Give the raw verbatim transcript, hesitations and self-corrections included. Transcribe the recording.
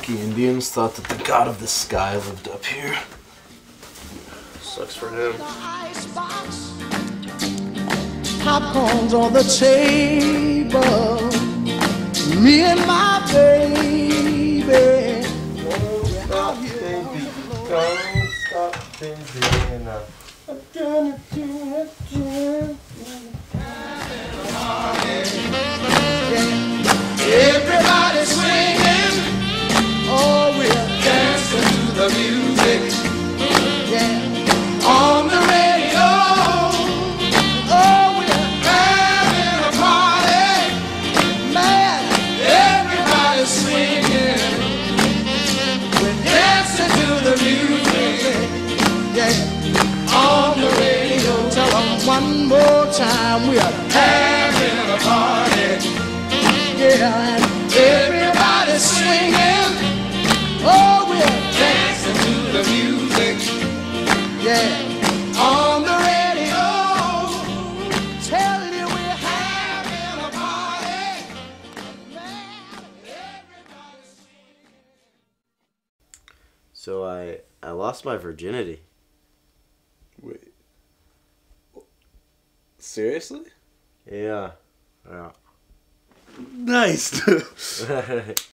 Cherokee Indians thought that the god of the sky lived up here. Sucks for him. Popcorn's on the table. Me and my baby. Don't stop, baby. Don't stop, baby. And uh, I'm gonna do it, do it. Everybody swinging. Oh, we're dancing to the music. Yeah. On the radio. Oh, we're having a party. Man, everybody's swinging. We're dancing to the music. Yeah. On the radio. Tell them one more time. We are having a party. Yeah, and everybody's swinging. Oh, we're dancing to the music. Yeah, on the radio. Tell you we're having a party. Man, everybody's swinging. So I I lost my virginity. Wait. Seriously? Yeah. Yeah. Nice.